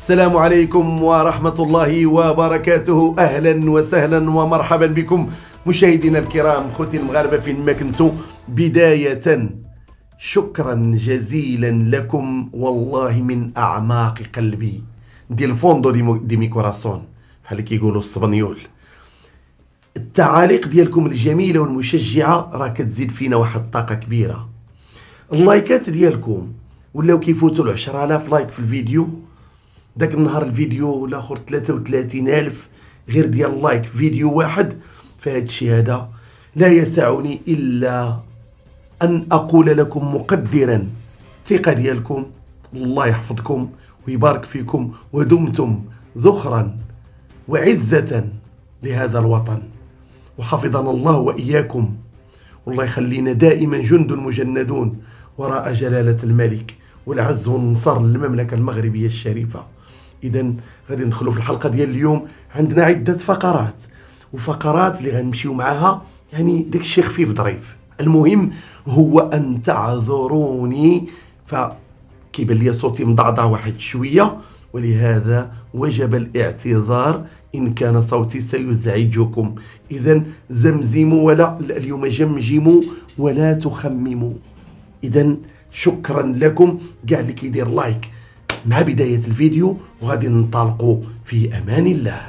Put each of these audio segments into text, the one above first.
السلام عليكم ورحمة الله وبركاته. أهلا وسهلا ومرحبا بكم مشاهدينا الكرام، خوتي المغاربة فين ما كنتوا. بداية شكرا جزيلا لكم والله من أعماق قلبي، دي الفوندو دي مي كوراسون بحال كيقولوا السبنيول. التعاليق ديالكم الجميلة والمشجعة راه كتزيد فينا واحد الطاقة كبيرة. اللايكات ديالكم ولاو كيفوتوا 10,000 لايك في الفيديو. داك النهار الفيديو الاخر 33,000 غير ديال اللايك فيديو واحد. فهاد الشيء هذا لا يسعني الا ان اقول لكم مقدرا الثقة ديالكم. الله يحفظكم ويبارك فيكم ودمتم ذخرا وعزة لهذا الوطن، وحفظنا الله وإياكم، والله يخلينا دائما جند مجندون وراء جلالة الملك والعز والنصر للمملكة المغربية الشريفة. إذن غادي ندخلوا في الحلقة ديال اليوم. عندنا عدة فقرات وفقرات اللي غنمشيو معاها، يعني داك الشيء خفيف ظريف. المهم هو أن تعذروني، فكيبان لي صوتي مضعضع واحد شوية، ولهذا وجب الاعتذار إن كان صوتي سيزعجكم. إذن زمزموا ولا اليوم جمجموا ولا تخمموا. إذن شكرا لكم كاع اللي كيدير لايك مع بداية الفيديو، وغادي ننطلقوا في أمان الله.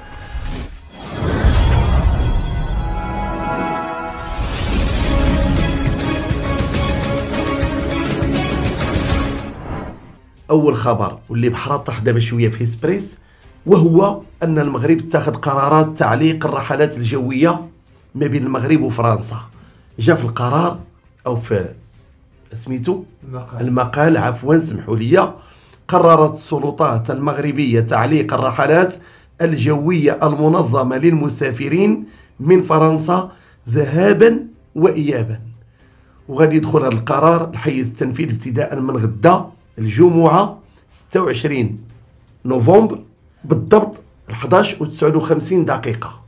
أول خبر واللي بحرا طاح دابا شوية في اسبريس، وهو أن المغرب اتخذ قرارات تعليق الرحلات الجوية ما بين المغرب وفرنسا. جاء في القرار أو في سميتو المقال عفوا سمحوا لي، قررت السلطات المغربية تعليق الرحلات الجوية المنظمة للمسافرين من فرنسا ذهابا وإيابا. وغادي يدخل هذا القرار الحيز التنفيذ ابتداء من غدا الجمعة 26 نوفمبر بالضبط 11:59 دقيقة،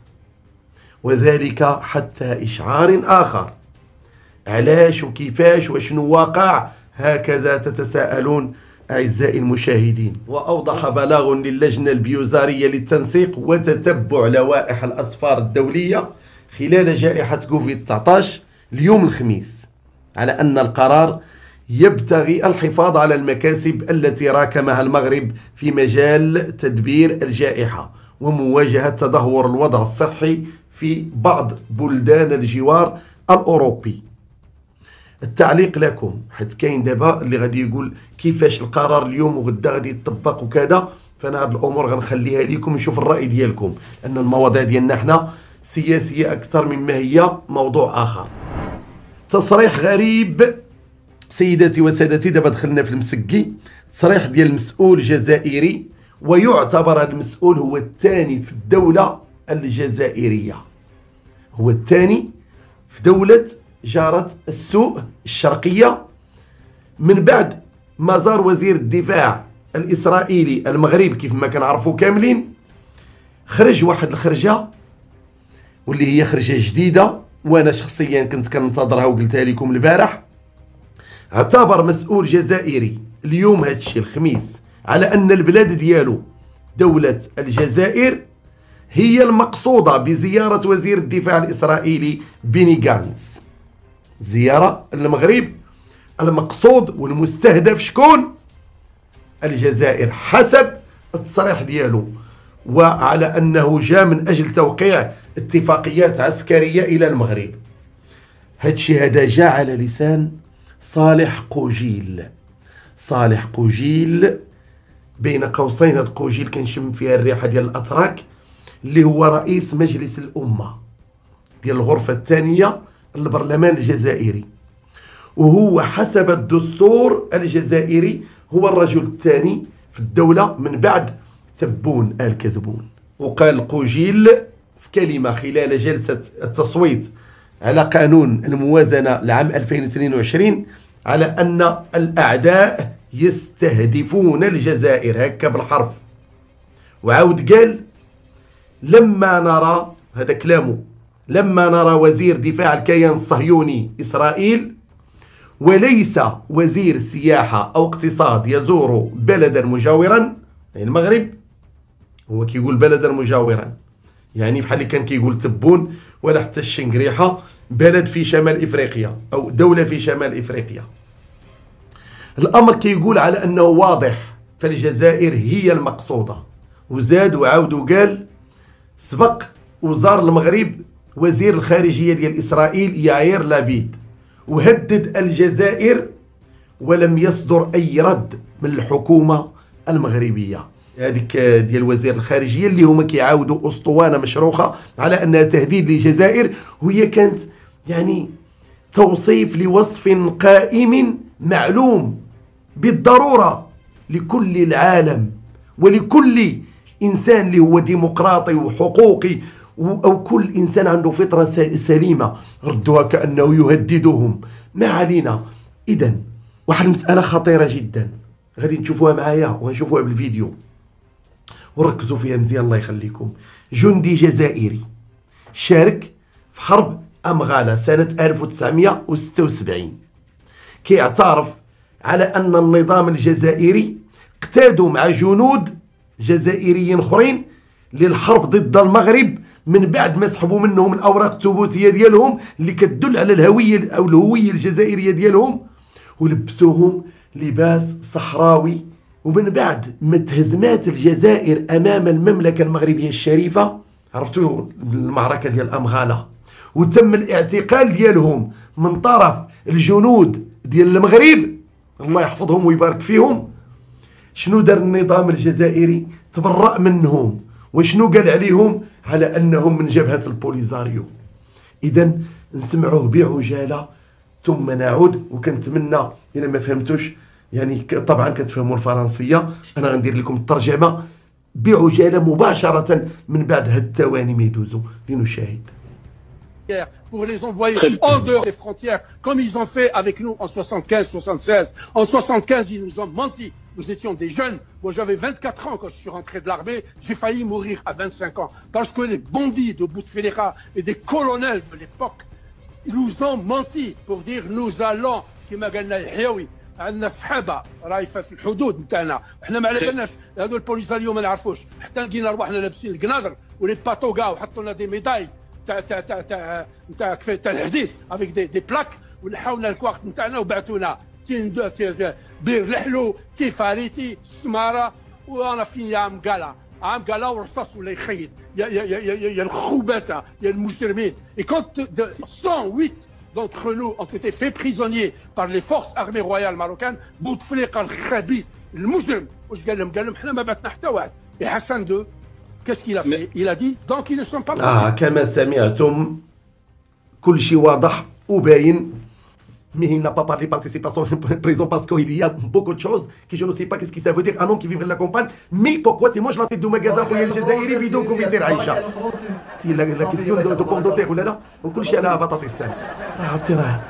وذلك حتى إشعار آخر. علاش وكيفاش وشنو واقع؟ هكذا تتساءلون أعزائي المشاهدين. وأوضح بلاغ للجنة البيوزارية للتنسيق وتتبع لوائح الأسفار الدولية خلال جائحة كوفيد 19 اليوم الخميس على أن القرار يبتغي الحفاظ على المكاسب التي راكمها المغرب في مجال تدبير الجائحة ومواجهة تدهور الوضع الصحي في بعض بلدان الجوار الأوروبي. التعليق لكم، حيت كاين دابا اللي غادي يقول كيفاش القرار اليوم وغدا غادي يطبق وكذا، فانا هاد الامور غنخليها لكم نشوف الراي ديالكم، لان المواضيع ديالنا حنا سياسيه اكثر مما هي موضوع اخر. تصريح غريب سيداتي وسادتي، دابا دخلنا في المسقي. تصريح ديال مسؤول جزائري، ويعتبر هذا المسؤول هو الثاني في الدوله الجزائريه، هو الثاني في دولة جارة السوء الشرقية من بعد ما زار وزير الدفاع الإسرائيلي المغرب كيف ما كنعرفوا كاملين. خرج واحد الخرجة واللي هي خرجة جديدة، وأنا شخصيا كنت كننتظرها وقلتها لكم البارح. اعتبر مسؤول جزائري اليوم هذا الشيء الخميس على أن البلاد ديالو دولة الجزائر هي المقصودة بزيارة وزير الدفاع الإسرائيلي بيني غانتز. زيارة المغرب، المقصود والمستهدف شكون؟ الجزائر حسب التصريح ديالو، وعلى أنه جاء من أجل توقيع اتفاقيات عسكرية إلى المغرب. هادشي هذا جاء على لسان صالح قوجيل. صالح قوجيل بين قوسين، هاد قوجيل كنشم فيها الريحة ديال الأتراك، اللي هو رئيس مجلس الأمة ديال الغرفة الثانية البرلمان الجزائري، وهو حسب الدستور الجزائري هو الرجل الثاني في الدولة من بعد تبون آل كذبون. وقال قوجيل في كلمة خلال جلسة التصويت على قانون الموازنة لعام 2022 على أن الأعداء يستهدفون الجزائر، هكا بالحرف. وعاود قال لما نرى، هذا كلامه، لما نرى وزير دفاع الكيان الصهيوني إسرائيل وليس وزير سياحة أو اقتصاد يزور بلدا مجاورا يعني المغرب هو كيقول بلدا مجاورا، يعني بحال اللي كان كيقول تبون ولا حتى الشنقريحه، بلد في شمال افريقيا او دوله في شمال افريقيا. الامر كيقول على انه واضح، فالجزائر هي المقصوده. وزاد وعاود وقال سبق وزار المغرب وزير الخارجيه ديال اسرائيل يائير لابيد وهدد الجزائر ولم يصدر اي رد من الحكومه المغربيه. هذيك ديال وزير الخارجيه اللي هما كيعاودوا اسطوانه مشروخه على انها تهديد للجزائر، وهي كانت يعني توصيف لوصف قائم معلوم بالضروره لكل العالم ولكل انسان اللي هو ديمقراطي وحقوقي او كل انسان عنده فطره سليمه. ردوها كانه يهددهم، ما علينا. اذا واحد المساله خطيره جدا غادي تشوفوها معايا وغنشوفوها بالفيديو وركزوا فيها مزيان الله يخليكم. جندي جزائري شارك في حرب أمغالة سنة 1976 كيعترف على أن النظام الجزائري اقتادوا مع جنود جزائريين اخرين للحرب ضد المغرب من بعد ما سحبوا منهم الأوراق الثبوتية ديالهم اللي كتدل على الهوية أو الهوية الجزائرية ديالهم، ولبسوهم لباس صحراوي. ومن بعد ما تهزمات الجزائر امام المملكه المغربيه الشريفه، عرفتوا المعركه ديال امغاله، وتم الاعتقال ديالهم من طرف الجنود ديال المغرب الله يحفظهم ويبارك فيهم، شنو دار النظام الجزائري؟ تبرأ منهم. وشنو قال عليهم؟ على انهم من جبهه البوليزاريو. اذا نسمعوه بعجاله ثم نعود. وكنتمنى الا ما فهمتوش، يعني طبعا كتفهموا الفرنسيه، انا غندير لكم الترجمه بعجاله مباشره من بعد هاد الثواني ما يدوزوا لنشاهد. Pour les envoyer en dehors des frontières, comme ils ont fait avec nous en 75-76. En 75, ils nous ont menti. Nous étions des jeunes. Moi, j'avais 24 ans quand je suis rentré de l'armée. J'ai failli mourir à 25 ans. Parce que les bandits de Bouteflika et des colonels de l'époque, ils nous ont menti pour dire nous allons كما قالنا الحيوي عندنا صحابه رايفه في الحدود نتاعنا، وحنا ما على بالناش هذو البوليساريو ما نعرفوش، حتى لقينا رواحنا لابسين القناضر ولي باتوغا وحطوا لنا دي ميداي تاع الحديد افيك دي بلاك، ونحاولنا الكواخت نتاعنا وبعثونا بير لحلو تيفاريتي السماره. وانا فين يا عم قالا والرصاص ولا يخيط يا الخوباته يا المجرمين. Et quand 108 d'entre nous ont été faits prisonniers par les forces armées royales marocaines, Bouteflika الخبيث المجرم واش قال لهم؟ قال لهم احنا ما بعثنا حتى واحد. Et Hassan II, qu'est-ce qu'il a fait? Il a dit donc ils ne sont pas كما سمعتم كل شيء واضح وباين. Mais il n'a pas parlé participation prison parce qu'il y a beaucoup de choses que je ne sais pas qu'est-ce que ça veut dire un homme qui vivrait de la campagne. Mais pourquoi tu manges la tête du magasin pour les Jazairi bidon كوفيتير عايشة؟ Si la question de pomme de terre ولا لا وكل شيء على بطاطستان. عرفتي راه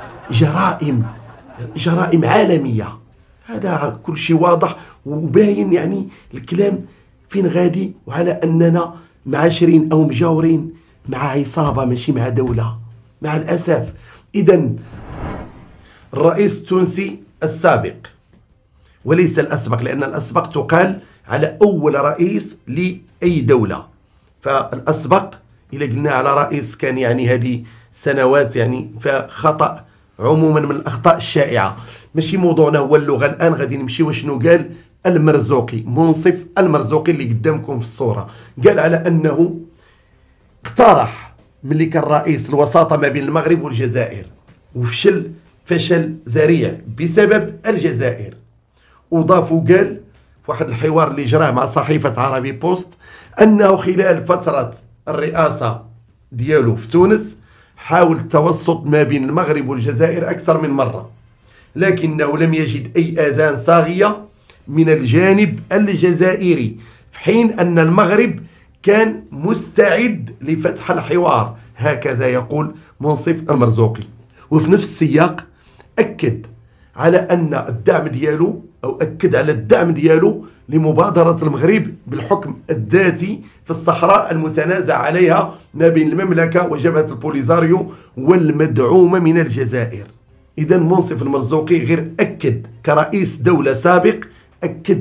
جرائم عالمية. هذا كل شيء واضح وباين، يعني الكلام فين غادي، وعلى أننا معاشرين أو مجاورين مع عصابة ماشي مع دولة مع الأسف. إذا الرئيس التونسي السابق وليس الأسبق، لأن الأسبق تقال على أول رئيس لأي دولة، فالأسبق إلا قلنا على رئيس كان يعني هذه سنوات، يعني فخطأ عموما من الأخطاء الشائعة. ماشي موضوعنا هو اللغة الآن، غادي نمشي شنو قال المرزوقي، منصف المرزوقي اللي قدامكم في الصورة. قال على أنه اقترح ملي كان رئيس الوساطة ما بين المغرب والجزائر وفشل فشل ذريع بسبب الجزائر. وضاف وقال في واحد الحوار اللي جراه مع صحيفة عربي بوست أنه خلال فترة الرئاسة ديالو في تونس حاول التوسط ما بين المغرب والجزائر أكثر من مرة، لكنه لم يجد أي آذان صاغية من الجانب الجزائري، في حين أن المغرب كان مستعد لفتح الحوار. هكذا يقول منصف المرزوقي. وفي نفس السياق أكد على أن الدعم ديالو أو أكد على الدعم ديالو لمبادرة المغرب بالحكم الذاتي في الصحراء المتنازع عليها ما بين المملكة وجبهة البوليزاريو والمدعومة من الجزائر. إذا منصف المرزوقي غير أكد كرئيس دولة سابق، أكد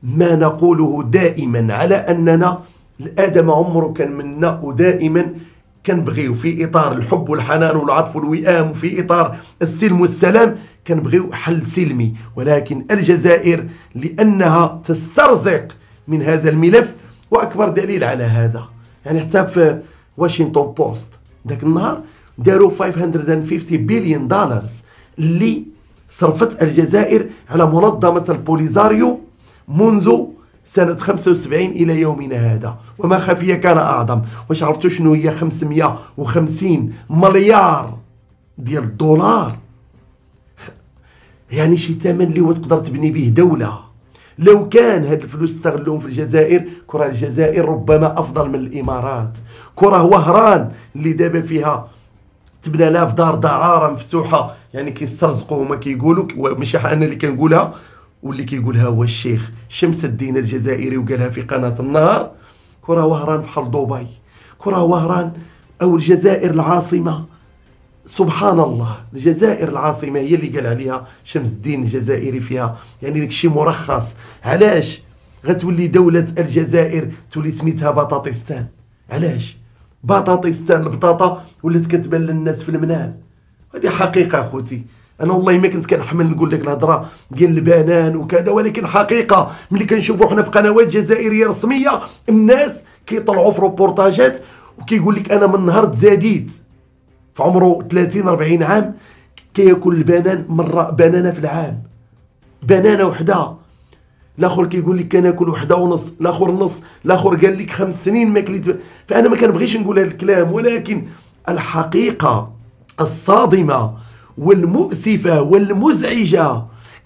ما نقوله دائما على أننا الآدم عمره كان منا، ودائما كنبغيو في إطار الحب والحنان والعطف والوئام وفي إطار السلم والسلام كنبغيو حل سلمي. ولكن الجزائر لأنها تسترزق من هذا الملف، وأكبر دليل على هذا يعني حتى في واشنطن بوست ذاك النهار داروا 550 بليون دولار اللي صرفت الجزائر على منظمة البوليزاريو منذ سنة 75 إلى يومنا هذا، وما خفي كان أعظم. واش عرفتوا شنو هي 550 مليار ديال الدولار؟ يعني شي ثمن اللي تقدر تبني به دولة. لو كان هاد الفلوس استغلوهم في الجزائر، كرة الجزائر ربما أفضل من الإمارات. كرة وهران اللي دابا فيها 8000 دار دعارة مفتوحة، يعني كيسترزقوا هما كيقولوا، ماشي أنا اللي كنقولها، واللي كيقولها هو الشيخ شمس الدين الجزائري وقالها في قناة النهار. كرة وهران بحال دبي، كرة وهران أو الجزائر العاصمة. سبحان الله، الجزائر العاصمة هي اللي قال عليها شمس الدين الجزائري فيها يعني داكشي مرخص. علاش غتولي دولة الجزائر تولي سميتها بطاطستان؟ علاش بطاطستان؟ البطاطا ولات كتبان للناس في المنام. هذه حقيقة اخوتي، انا والله ما كنت كنحمل نقول ديك الهضره ديال البنان وكذا، ولكن حقيقه ملي كنشوفوا حنا في قنوات جزائريه رسميه الناس كيطلعوا في روبورتاجات وكيقول لك انا من نهار تزاديت في عمره 30 40 عام كياكل البنان مره بنانه في العام، بنانه وحده. الاخر كيقول لك كناكل وحده ونص، الاخر نص، الاخر قال لك 5 سنين ما كليت. فانا ما كنبغيش نقول هذا الكلام، ولكن الحقيقه الصادمه والمؤسفة والمزعجة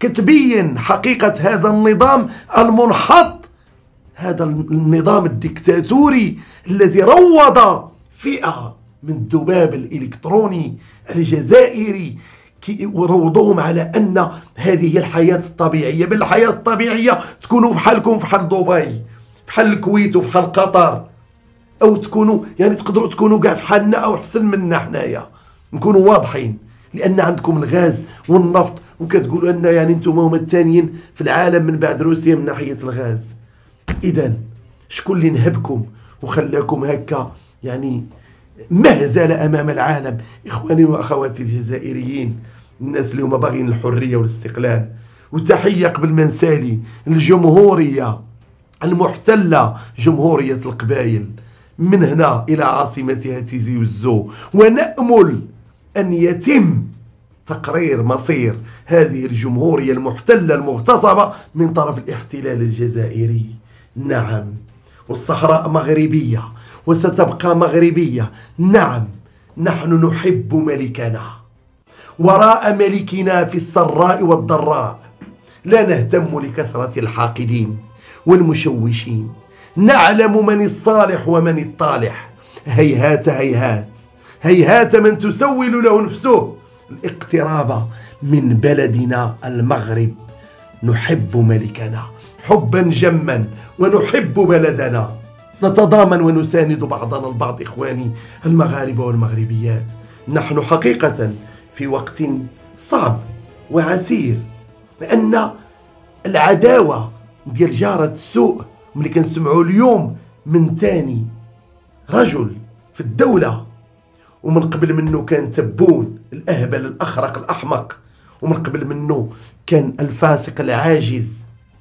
كتبين حقيقة هذا النظام المنحط، هذا النظام الدكتاتوري الذي روض فئة من الذباب الإلكتروني الجزائري وروضوهم على أن هذه هي الحياة الطبيعية. بل الحياة الطبيعية تكونوا في حالكم في حال دبي، في حال الكويت وفي حال قطر، أو تكونوا يعني تقدروا تكونوا كاع في حالنا أو أحسن منا حنايا، نكونوا واضحين، لأن عندكم الغاز والنفط وكتقولوا أن يعني انتم هما الثانيين في العالم من بعد روسيا من ناحية الغاز. إذا شكون اللي نهبكم وخلاكم هكا يعني مهزلة أمام العالم؟ إخواني وأخواتي الجزائريين، الناس اللي هما باغيين الحرية والاستقلال. وتحية قبل ما نسالي الجمهورية المحتلة، جمهورية القبائل، من هنا إلى عاصمتها تيزي وزو، ونأمل أن يتم تقرير مصير هذه الجمهورية المحتلة المغتصبة من طرف الاحتلال الجزائري. نعم، والصحراء مغربية وستبقى مغربية. نعم، نحن نحب ملكنا، وراء ملكنا في السراء والضراء، لا نهتم لكثرة الحاقدين والمشوشين، نعلم من الصالح ومن الطالح. هيهات هيهات هيهات من تسول له نفسه الاقتراب من بلدنا المغرب. نحب ملكنا حبا جما ونحب بلدنا، نتضامن ونساند بعضنا البعض. إخواني المغاربة والمغربيات، نحن حقيقة في وقت صعب وعسير، لأن العداوة ديال جارة السوء ملي كنسمعوا اليوم من تاني رجل في الدولة، ومن قبل منه كان تبون الأهبل الأخرق الأحمق، ومن قبل منه كان الفاسق العاجز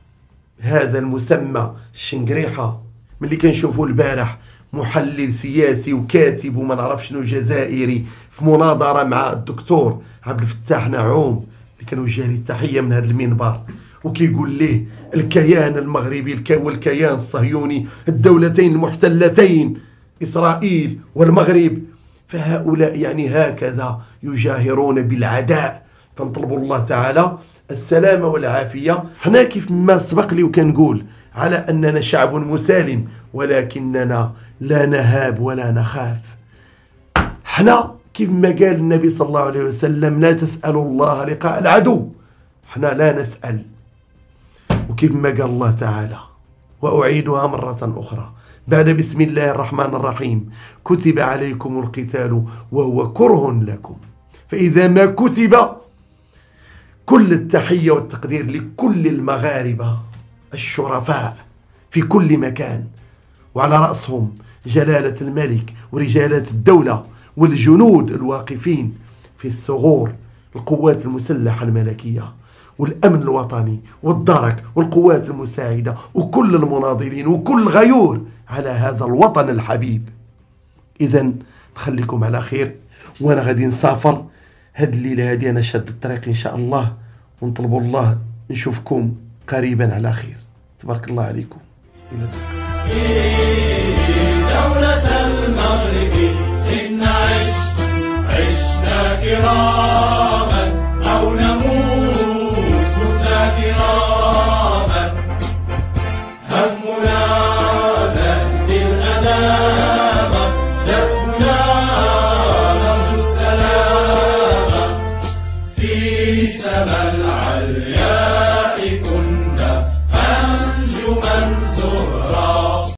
هذا المسمى الشنقريحة. ملي كنشوفوا البارح محلل سياسي وكاتب وما نعرف شنو جزائري في مناظرة مع الدكتور عبد الفتاح نعوم اللي كنوجه ليه التحية من هذا المنبر، وكيقول ليه الكيان المغربي والكيان الصهيوني، الدولتين المحتلتين إسرائيل والمغرب، فهؤلاء يعني هكذا يجاهرون بالعداء. فنطلب الله تعالى السلامة والعافية. حنا كيف ما سبق لي وكنقول على أننا شعب مسالم، ولكننا لا نهاب ولا نخاف. حنا كيف ما قال النبي صلى الله عليه وسلم لا تسألوا الله لقاء العدو، حنا لا نسأل. وكيف ما قال الله تعالى، وأعيدها مرة أخرى بعد بسم الله الرحمن الرحيم، كتب عليكم القتال وهو كره لكم. فإذا ما كتب، كل التحية والتقدير لكل المغاربة الشرفاء في كل مكان، وعلى رأسهم جلالة الملك ورجالات الدولة والجنود الواقفين في الثغور، القوات المسلحة الملكية والأمن الوطني والدرك والقوات المساعدة وكل المناضلين وكل غيور على هذا الوطن الحبيب. إذا نخليكم على خير، وأنا غادي نسافر هاد الليلة هادي، أنا شاد الطريق إن شاء الله، ونطلبوا الله نشوفكم قريبا على خير. تبارك الله عليكم. إلى دولة المغرب إن عشنا كراما أو نموت متنا كراما، همنا نهدي الأنام، دربنا نرجو السلام، في سما العلياء كنا أنجما زهرا.